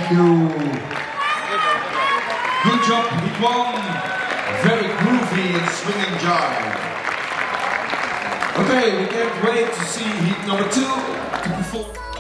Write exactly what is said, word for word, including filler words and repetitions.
Thank you. Good job, hit one. Very groovy and swinging jive. Okay, we can't wait to see hit number two to perform.